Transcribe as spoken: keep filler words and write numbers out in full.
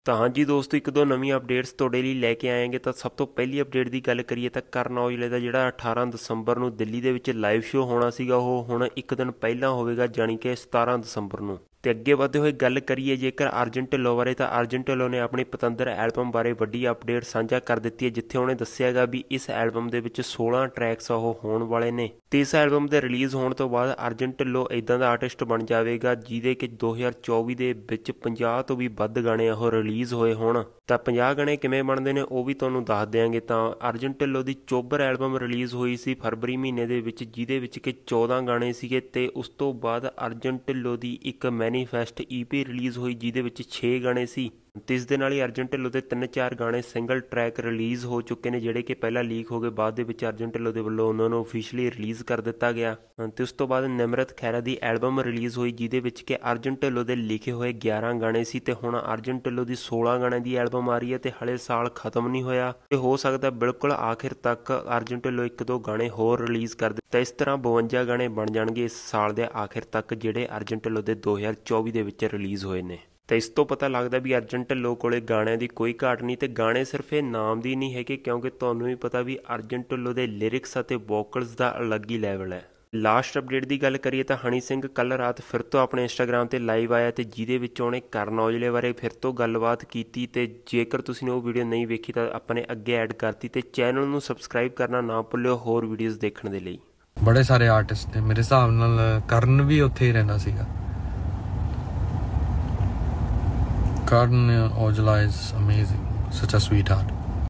ਤਾਂ ਹਾਂਜੀ ਦੋਸਤੋ, ਇੱਕ ਦੋ ਨਵੀਆਂ ਅਪਡੇਟਸ ਤੁਹਾਡੇ ਲਈ ਲੈ ਕੇ ਆਏਗੇ। ਤਾਂ ਸਭ ਤੋਂ ਪਹਿਲੀ ਅਪਡੇਟ ਦੀ ਗੱਲ ਕਰੀਏ ਤਾਂ ਕਰਨ ਔਜਲੇ ਦਾ ਜਿਹੜਾ ਅਠਾਰਾਂ ਦਸੰਬਰ ਨੂੰ ਦਿੱਲੀ ਦੇ ਵਿੱਚ ਲਾਈਵ ਸ਼ੋਅ ਹੋਣਾ ਸੀਗਾ, ਉਹ ਹੁਣ ਇੱਕ ਦਿਨ ਪਹਿਲਾਂ ਹੋਵੇਗਾ, ਜਾਣੀ ਕਿ ਸਤਾਰਾਂ ਦਸੰਬਰ ਨੂੰ। ਤੇ ਅੱਗੇ ਵਧਦੇ ਹੋਏ ਗੱਲ ਕਰੀਏ ਜੇਕਰ ਅਰਜਨ ਢਿੱਲੋਂ ਬਾਰੇ, ਤਾਂ ਅਰਜਨ ਢਿੱਲੋਂ ਨੇ ਆਪਣੀ ਪਤੰਦਰ ਐਲਬਮ ਬਾਰੇ ਵੱਡੀ ਅਪਡੇਟ ਸਾਂਝਾ ਕਰ ਦਿੱਤੀ ਹੈ, ਜਿੱਥੇ ਉਹਨੇ ਦੱਸਿਆ ਹੈਗਾ ਵੀ ਇਸ ਐਲਬਮ ਦੇ ਵਿੱਚ ਸੋਲਾਂ ਟਰੈਕਸ ਉਹ ਹੋਣ ਵਾਲੇ ਨੇ। ਤੇ ਇਸ ਐਲਬਮ ਦੇ ਰਿਲੀਜ਼ ਹੋਣ ਤੋਂ ਬਾਅਦ ਅਰਜਨ ਢਿੱਲੋਂ ਇੱਦਾਂ ਦਾ ਆਰਟਿਸਟ ਬਣ ਜਾਵੇਗਾ ਜਿਹਦੇ ਕਿ ਦੋ ਹਜ਼ਾਰ ਚੌਵੀ ਦੇ ਵਿੱਚ ਪੰਜਾਹ ਤੋਂ ਵੀ ਵੱਧ ਗਾਣੇ ਉਹ ਰਿਲੀਜ਼ ਹੋਏ ਹੋਣ। ਤਾਂ ਪੰਜਾਹ ਗਾਣੇ ਕਿਵੇਂ ਬਣਦੇ ਨੇ ਉਹ ਵੀ ਤੁਹਾਨੂੰ ਦੱਸ ਦਿਆਂਗੇ। ਤਾਂ ਅਰਜਨ ਢਿੱਲੋਂ ਦੀ ਚੋਬਰ ਐਲਬਮ ਰਿਲੀਜ਼ ਹੋਈ ਸੀ ਫਰਵਰੀ ਮਹੀਨੇ ਦੇ ਵਿੱਚ, ਜਿਹਦੇ ਵਿੱਚ ਕਿ ਚੌਦਾਂ ਗਾਣੇ ਸੀਗੇ। ਤੇ ਉਸ ਤੋਂ ਬਾਅਦ ਅਰਜਨ ਢਿੱਲੋਂ ਦੀ ਇੱਕ ਮੈਨੀਫੈਸਟ ਈ ਪੀ ਰਿਲੀਜ਼ ਹੋਈ ਜਿਹਦੇ ਵਿੱਚ ਛੇ ਗਾਣੇ ਸੀ। ਤੇ ਇਸ ਦੇ ਨਾਲ ਹੀ ਅਰਜਨ ਢਿੱਲੋਂ ਦੇ ਤਿੰਨ ਚਾਰ ਗਾਣੇ ਸਿੰਗਲ ਟਰੈਕ ਰਿਲੀਜ਼ ਹੋ ਚੁੱਕੇ ਨੇ, ਜਿਹੜੇ ਕਿ ਪਹਿਲਾਂ ਲੀਕ ਹੋ ਗਏ, ਬਾਅਦ ਦੇ ਵਿੱਚ ਅਰਜਨ ਢਿੱਲੋਂ ਦੇ ਵੱਲੋਂ ਉਹਨਾਂ ਨੂੰ ਅਫੀਸ਼ੀਅਲੀ ਰਿਲੀਜ਼ ਕਰ ਦਿੱਤਾ ਗਿਆ। ਤੇ ਉਸ ਤੋਂ ਬਾਅਦ ਨਿਮਰਤ ਖਹਿਰਾ ਦੀ ਐਲਬਮ ਰਿਲੀਜ਼ ਹੋਈ ਜਿਹਦੇ ਵਿੱਚ ਕਿ ਅਰਜਨ ਢਿੱਲੋਂ ਦੇ ਲਿਖੇ ਹੋਏ ਗਿਆਰਾਂ ਗਾਣੇ ਸੀ। ਤੇ ਹੁਣ ਅਰਜਨ ਢਿੱਲੋਂ ਦੀ ਸੋਲਾਂ ਗਾਣਿਆਂ ਦੀ ਐਲਬਮ ਆ ਰਹੀ ਹੈ ਤੇ ਹਲੇ ਸਾਲ ਖਤਮ ਨਹੀਂ ਹੋਇਆ, ਤੇ ਹੋ ਸਕਦਾ ਬਿਲਕੁਲ ਆਖਿਰ ਤੱਕ ਅਰਜਨ ਢਿੱਲੋਂ ਇੱਕ ਦੋ ਗਾਣੇ ਹੋਰ ਰਿਲੀਜ਼ ਕਰ ਦੇ। ਤਾਂ ਇਸ ਤਰ੍ਹਾਂ ਬਵੰਜਾ ਗਾਣੇ ਬਣ ਜਾਣਗੇ ਇਸ ਸਾਲ ਦੇ ਆਖਿਰ ਤੱਕ, ਜਿਹੜੇ ਅਰਜਨ ਢਿੱਲੋਂ ਦੇ ਦੋ ਹਜ਼ਾਰ ਚੌਵੀ ਦੇ ਵਿੱਚ ਰਿਲੀਜ਼ ਹੋਏ ਨੇ। ਤਾਂ ਇਸ ਤੋਂ ਪਤਾ ਲੱਗਦਾ ਵੀ ਅਰਜਨ ਢਿੱਲੋਂ ਕੋਲੇ ਗਾਣਿਆਂ ਦੀ ਕੋਈ ਘਾਟ ਨਹੀਂ, ਤੇ ਗਾਣੇ ਸਿਰਫ ਇਹ ਨਾਮ ਦੀ ਨਹੀਂ ਹੈਗੇ, ਕਿਉਂਕਿ ਤੁਹਾਨੂੰ ਵੀ ਪਤਾ ਵੀ ਅਰਜਨ ਢਿੱਲੋਂ ਦੇ ਲਿਰਿਕਸ ਅਤੇ ਵੋਕਲਸ ਦਾ ਅਲੱਗ ਹੀ ਲੈਵਲ ਹੈ। ਲਾਸਟ ਅਪਡੇਟ ਦੀ ਗੱਲ ਕਰੀਏ ਤਾਂ ਹਨੀ ਸਿੰਘ ਕੱਲ੍ਹ ਰਾਤ ਫਿਰ ਤੋਂ ਆਪਣੇ ਇੰਸਟਾਗ੍ਰਾਮ ਤੇ ਲਾਈਵ ਆਇਆ, ਤੇ ਜਿਹਦੇ ਵਿੱਚ ਉਹਨੇ ਕਰਨ ਔਜਲੇ ਬਾਰੇ ਫਿਰ ਤੋਂ ਗੱਲਬਾਤ ਕੀਤੀ। ਤੇ ਜੇਕਰ ਤੁਸੀਂ ਨੇ ਉਹ ਵੀਡੀਓ ਨਹੀਂ ਵੇਖੀ ਤਾਂ ਆਪਾਂ ਨੇ ਅੱਗੇ ਐਡ ਕਰਤੀ, ਤੇ ਚੈਨਲ ਨੂੰ ਸਬਸਕ੍ਰਾਈਬ ਕਰਨਾ ਨਾ ਭੁੱਲਿਓ ਹੋਰ ਵੀਡੀਓਜ਼ ਦੇਖਣ ਦੇ ਲਈ। ਬੜੇ ਸਾਰੇ ਆਰਟਿਸਟ ਨੇ, ਮੇਰੇ ਹਿਸਾਬ ਨਾਲ ਕਰਨ ਵੀ ਉੱਥੇ ਹੀ ਰਹਿੰਦਾ ਸੀਗਾ। Karan Aujla is amazing, such a sweetheart.